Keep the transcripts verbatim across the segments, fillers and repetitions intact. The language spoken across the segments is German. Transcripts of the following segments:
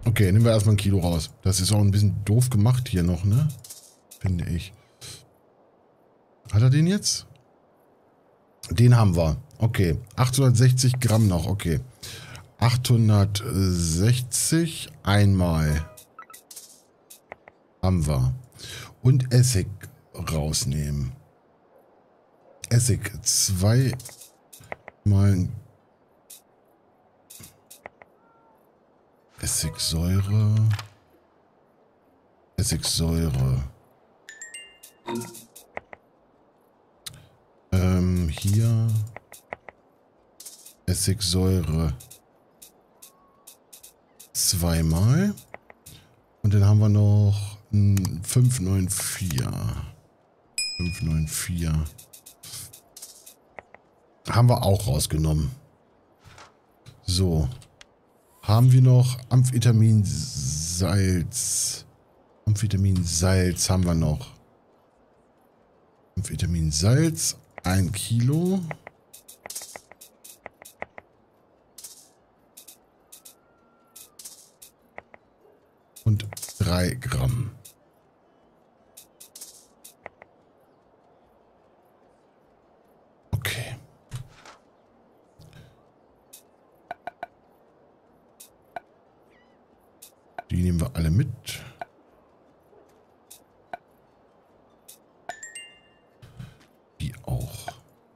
Okay, nehmen wir erstmal ein Kilo raus. Das ist auch ein bisschen doof gemacht hier noch, ne? Finde ich. Hat er den jetzt? Den haben wir. Okay. achthundertsechzig Gramm noch. Okay. achthundertsechzig einmal. Haben wir. Und Essig rausnehmen. Essig zwei mal Essigsäure. Essigsäure. Ähm, hier Essigsäure zweimal. Und dann haben wir noch fünf neun vier. fünf neun vier. Haben wir auch rausgenommen. So. Haben wir noch Amphetaminsalz. Amphetaminsalz haben wir noch. Amphetaminsalz. Ein Kilo. Und drei Gramm. Okay. Die nehmen wir alle mit. Die auch.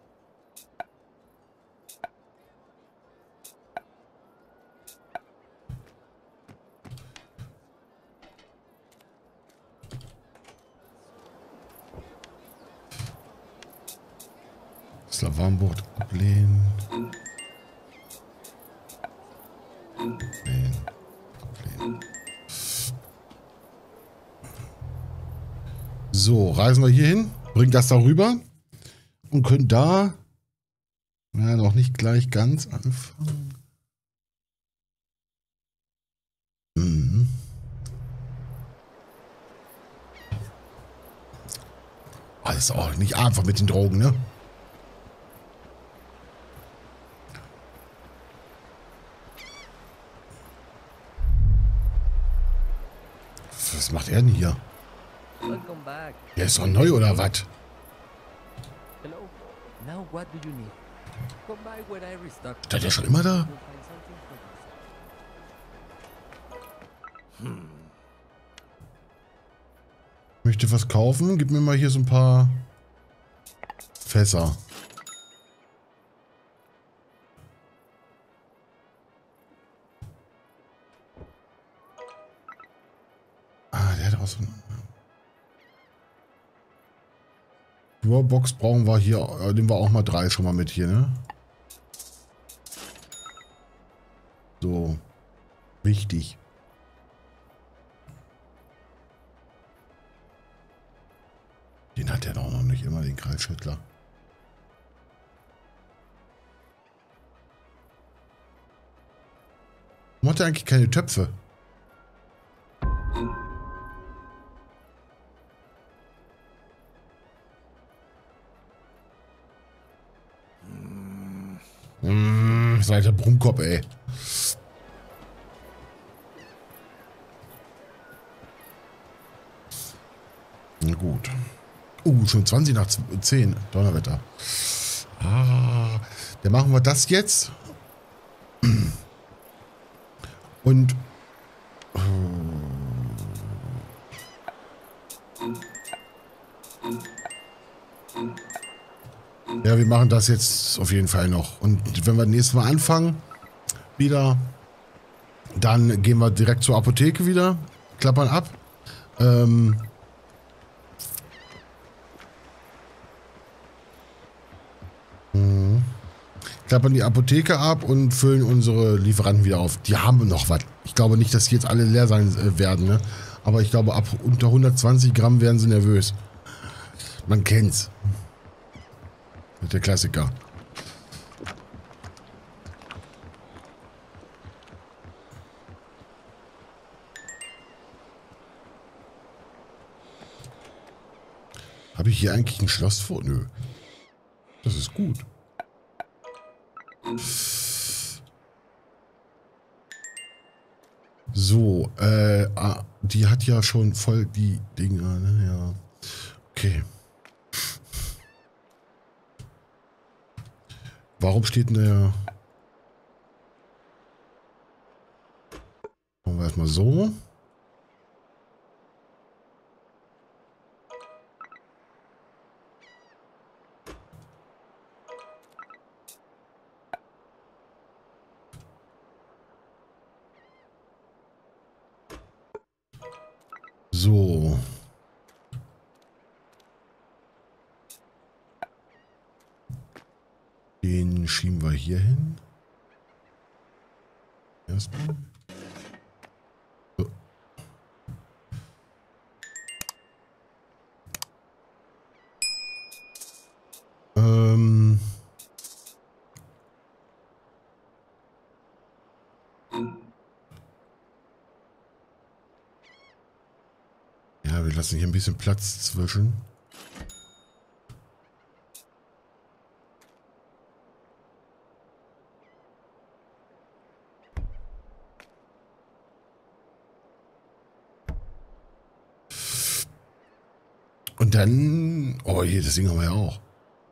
Das Lavarmbord ablehnen. Ablehnen. Ablehnen. So, reisen wir hier hin, bringen das darüber und können da ja, noch nicht gleich ganz anfangen. Mhm. Alles auch nicht einfach mit den Drogen, ne? Was macht er denn hier? Der ist doch neu oder was? Stand der schon immer da? Hm. Möchte was kaufen? Gib mir mal hier so ein paar Fässer. Ah, der hat auch so ein... Box brauchen wir hier, äh, nehmen wir auch mal drei schon mal mit hier, ne? So. Wichtig. Den hat er doch noch nicht immer, den Kreisschüttler. Warum hat er eigentlich keine Töpfe? Mmh, seid der Brummkopf, ey. Na gut. Uh, schon zwanzig nach zehn. Donnerwetter. Ah, dann machen wir das jetzt. Und... Ja, wir machen das jetzt auf jeden Fall noch. Und wenn wir nächstes Mal anfangen, wieder, dann gehen wir direkt zur Apotheke wieder, klappern ab. Ähm, klappern die Apotheke ab und füllen unsere Lieferanten wieder auf. Die haben noch was. Ich glaube nicht, dass die jetzt alle leer sein äh, werden, ne? Aber ich glaube, ab unter hundertzwanzig Gramm werden sie nervös. Man kennt's. Mit der Klassiker. Habe ich hier eigentlich ein Schloss vor? Nö. Das ist gut. So, äh, ah, die hat ja schon voll die Dinger, ne? Ja. Okay. Warum steht denn der... Machen wir erstmal so. So. Den schieben wir hier hin. Erstmal. So. Ähm. Ja, wir lassen hier ein bisschen Platz zwischen. Und dann... Oh, hier, das Ding haben wir ja auch.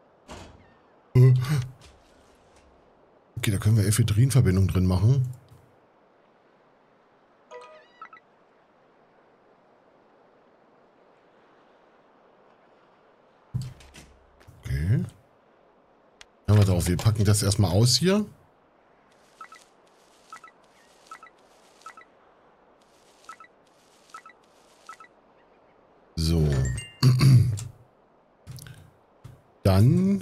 Okay, da können wir Ephedrin-Verbindung drin machen. Okay. Ja, warte auf, wir packen das erstmal aus hier. So. Dann...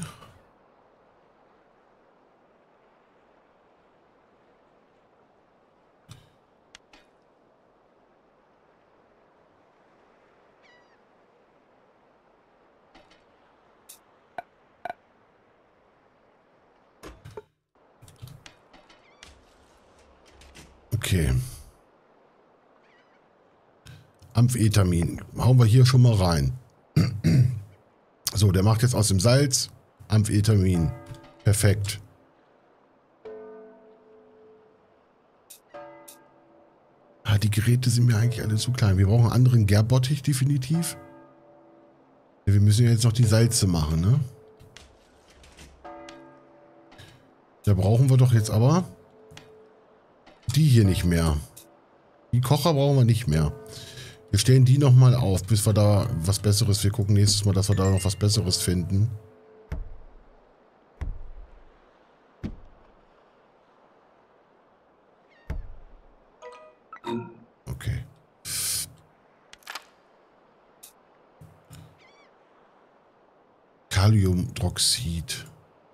Okay. Amphetamin. Hauen wir hier schon mal rein. So, der macht jetzt aus dem Salz Amphetamin. Perfekt. Ah, die Geräte sind mir eigentlich alle zu klein. Wir brauchen einen anderen Gärbottich definitiv. Ja, wir müssen ja jetzt noch die Salze machen, ne? Da brauchen wir doch jetzt aber die hier nicht mehr. Die Kocher brauchen wir nicht mehr. Wir stellen die nochmal auf, bis wir da was Besseres... Wir gucken nächstes Mal, dass wir da noch was Besseres finden. Okay. Kaliumdroxid.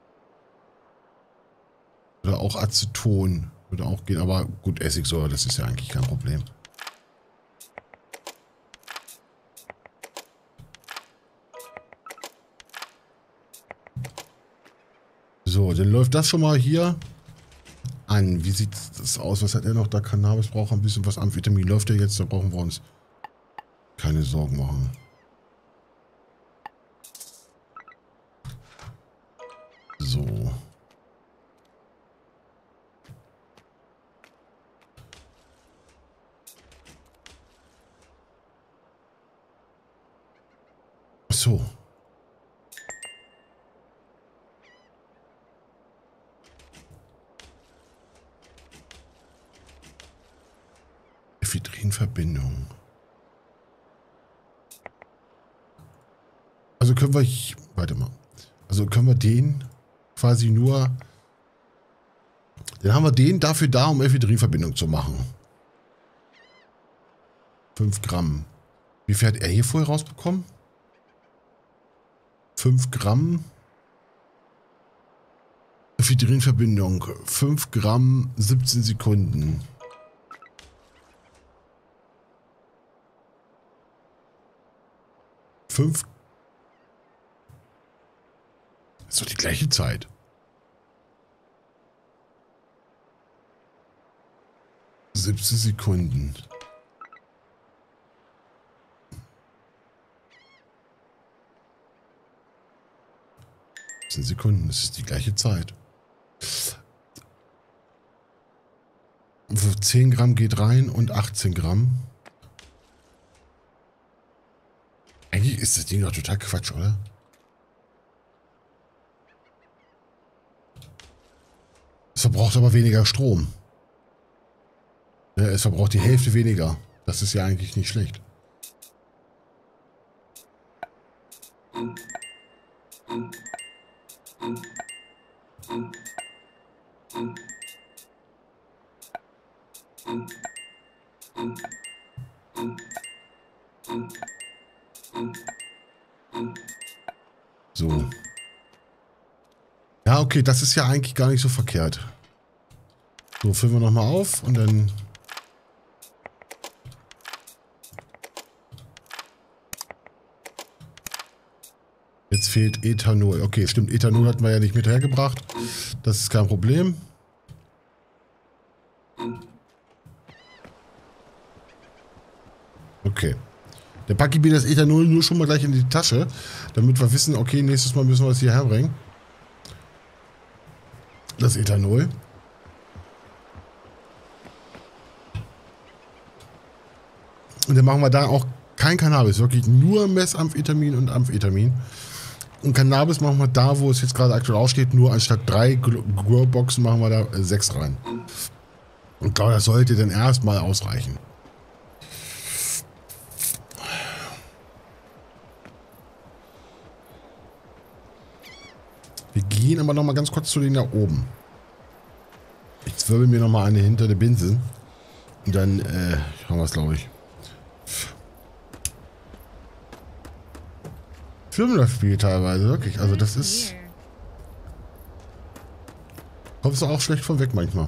Oder auch Aceton. Würde auch gehen, aber gut, Essigsäure, das ist ja eigentlich kein Problem. So, dann läuft das schon mal hier an. Wie sieht das aus? Was hat er noch? Da Cannabis braucht ein bisschen was. Amphetamin läuft ja jetzt, da brauchen wir uns keine Sorgen machen. So. So. Ephedrin-Verbindung. Also können wir... Warte mal. Also können wir den quasi nur... Dann haben wir den dafür da, um Ephedrin-Verbindung zu machen. fünf Gramm. Wie viel hat er hier vorher rausbekommen? fünf Gramm. Ephedrin-Verbindung. fünf Gramm, siebzehn Sekunden. fünf. Das ist doch die gleiche Zeit. siebzehn Sekunden. siebzehn Sekunden, das ist die gleiche Zeit. zehn Gramm geht rein und achtzehn Gramm. Eigentlich ist das Ding doch total Quatsch, oder? Es verbraucht aber weniger Strom. Ja, es verbraucht die Hälfte weniger. Das ist ja eigentlich nicht schlecht. So. Ja, okay, das ist ja eigentlich gar nicht so verkehrt. So, füllen wir nochmal auf und dann... Jetzt fehlt Ethanol. Okay, stimmt, Ethanol hatten wir ja nicht mit hergebracht. Das ist kein Problem. Okay. Dann packe ich mir das Ethanol nur schon mal gleich in die Tasche, damit wir wissen, okay, nächstes Mal müssen wir es hierher bringen. Das Ethanol. Und dann machen wir da auch kein Cannabis, wirklich nur Methamphetamin und Amphetamin. Und Cannabis machen wir da, wo es jetzt gerade aktuell aussteht, nur anstatt drei Growboxen machen wir da äh, sechs rein. Und da das sollte dann erstmal ausreichen. Wir gehen aber noch mal ganz kurz zu denen da oben. Ich zwirbel mir noch mal eine hinter der Binse. Und dann äh, haben wir es, glaube ich. Schwimmen das Spiel teilweise, wirklich. Also das ist... Kommst du auch schlecht von weg manchmal.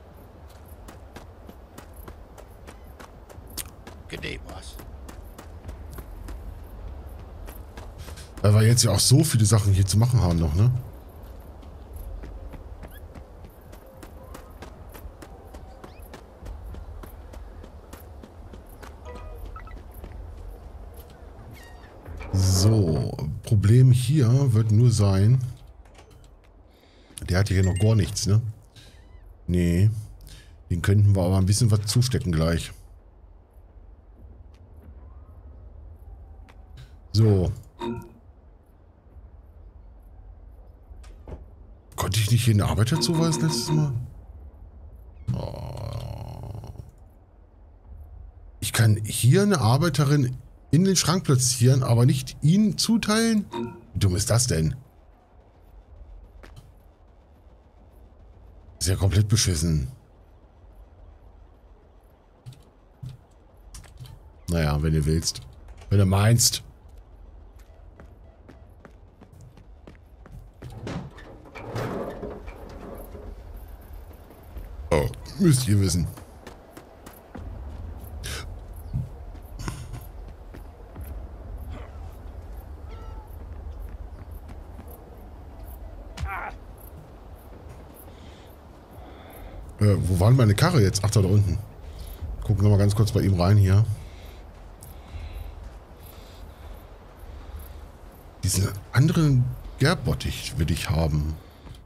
Weil wir jetzt ja auch so viele Sachen hier zu machen haben noch, ne? So, Problem hier wird nur sein, der hat hier noch gar nichts, ne? Nee, den könnten wir aber ein bisschen was zustecken gleich. So. Konnte ich nicht hier eine Arbeit dazu weisen letztes Mal? Oh. Ich kann hier eine Arbeiterin in den Schrank platzieren, aber nicht ihn zuteilen? Wie dumm ist das denn? Ist ja komplett beschissen. Naja, wenn ihr willst. Wenn du meinst. Oh, müsst ihr wissen. Äh, wo war denn meine Karre jetzt? Ach, da, da unten. Gucken wir mal ganz kurz bei ihm rein hier. Diesen anderen Gerbottich will ich haben.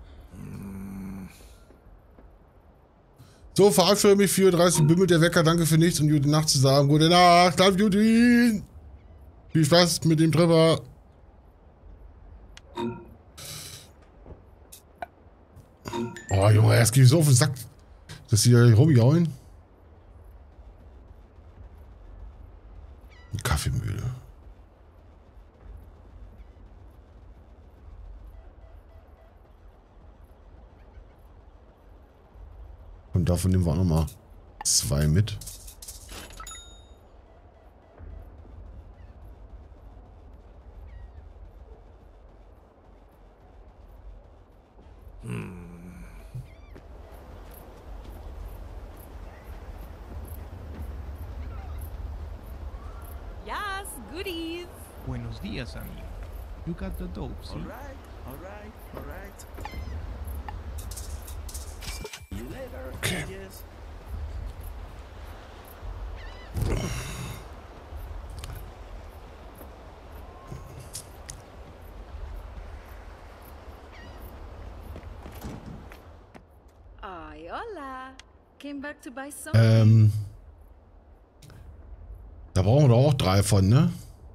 So, verabschiede mich, vier Uhr dreißig, bimmelt der Wecker, danke für nichts und gute Nacht zu sagen. Gute Nacht, love you, Dean. Viel Spaß mit dem Treffer. Oh, Junge, erst geht so auf den Sack, dass die da rumjaulen. Kaffeemühle. Und davon nehmen wir auch nochmal zwei mit. Hm. Yes, goodies. Buenos días, amigo. You got the dope, see? All right, all right, all right. See you later. Okay. Yes. Ay, hola. Came back to buy something. Ähm. Da brauchen wir doch auch drei von, ne?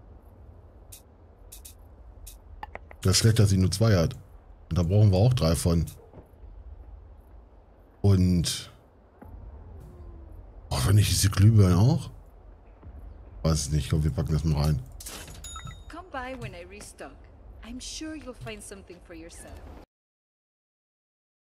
Das ist schlecht, dass sie nur zwei hat. Und da brauchen wir auch drei von. Und... Oh, wenn ich diese Glühbirnen auch? Weiß es nicht. Komm, wir packen das mal rein. Come by when I restock. I'm sure you'll find something for yourself.